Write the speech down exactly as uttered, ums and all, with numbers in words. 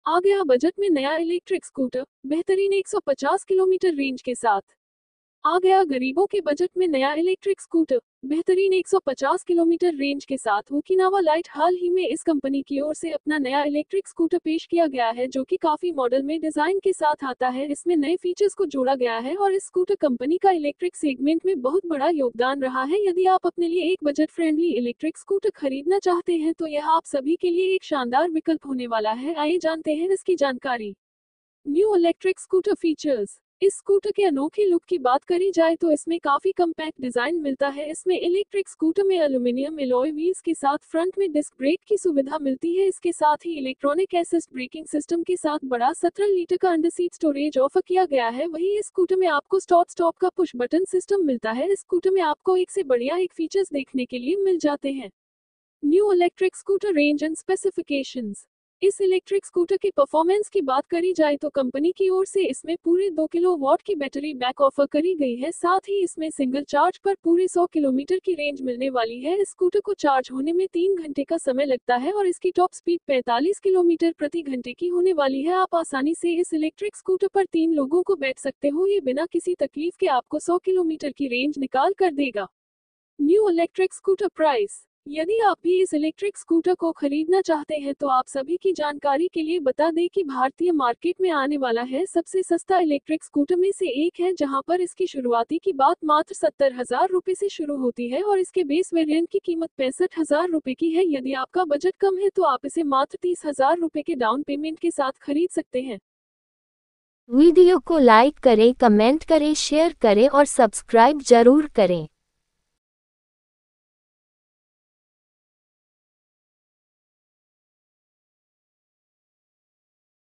आ गया बजट में नया इलेक्ट्रिक स्कूटर, बेहतरीन एक सौ पचास किलोमीटर रेंज के साथ। आ गया गरीबों के बजट में नया इलेक्ट्रिक स्कूटर, बेहतरीन एक सौ पचास किलोमीटर रेंज के साथ। ओकिनावा लाइट हाल ही में इस कंपनी की ओर से अपना नया इलेक्ट्रिक स्कूटर पेश किया गया है, जो कि काफी मॉडल में डिजाइन के साथ आता है। इसमें नए फीचर्स को जोड़ा गया है और इस स्कूटर कंपनी का इलेक्ट्रिक सेगमेंट में बहुत बड़ा योगदान रहा है। यदि आप अपने लिए एक बजट फ्रेंडली इलेक्ट्रिक स्कूटर खरीदना चाहते हैं तो यह आप सभी के लिए एक शानदार विकल्प होने वाला है। आइए जानते हैं इसकी जानकारी। New electric scooter features. इस स्कूटर के अनोखी लुक की बात करी जाए तो इसमें काफी कम्पैक्ट डिजाइन मिलता है। इसमें इलेक्ट्रिक स्कूटर में एल्यूमिनियम एलॉय व्हील्स के साथ फ्रंट में डिस्क ब्रेक की सुविधा मिलती है। इसके साथ ही इलेक्ट्रॉनिक असिस्ट ब्रेकिंग सिस्टम के साथ बड़ा सत्रह लीटर का अंडर सीट स्टोरेज ऑफर किया गया है। वहीं इस स्कूटर में आपको स्टार्ट स्टॉप का पुश बटन सिस्टम मिलता है। इस स्कूटर में आपको एक से बढ़िया एक फीचर्स देखने के लिए मिल जाते हैं। New electric scooter range and specifications. इस इलेक्ट्रिक स्कूटर की परफॉर्मेंस की बात करी जाए तो कंपनी की ओर से इसमें पूरे दो किलोवाट की बैटरी बैक ऑफर करी गई है। साथ ही इसमें सिंगल चार्ज पर पूरे सौ किलोमीटर की रेंज मिलने वाली है। इस स्कूटर को चार्ज होने में तीन घंटे का समय लगता है और इसकी टॉप स्पीड पैंतालीस किलोमीटर प्रति घंटे की होने वाली है। आप आसानी से इस इलेक्ट्रिक स्कूटर पर तीन लोगों को बैठ सकते हो। ये बिना किसी तकलीफ के आपको सौ किलोमीटर की रेंज निकाल कर देगा। New electric scooter price. यदि आप भी इस इलेक्ट्रिक स्कूटर को खरीदना चाहते हैं तो आप सभी की जानकारी के लिए बता दें कि भारतीय मार्केट में आने वाला है सबसे सस्ता इलेक्ट्रिक स्कूटर में से एक है, जहां पर इसकी शुरुआती की बात मात्र सत्तर हजार रुपए से शुरू होती है और इसके बेस वेरिएंट की कीमत पैंसठ हजार रुपए की है। यदि आपका बजट कम है तो आप इसे मात्र तीस हजार रुपए के डाउन पेमेंट के साथ खरीद सकते हैं। वीडियो को लाइक करें, कमेंट करें, शेयर करें और सब्सक्राइब जरूर करें।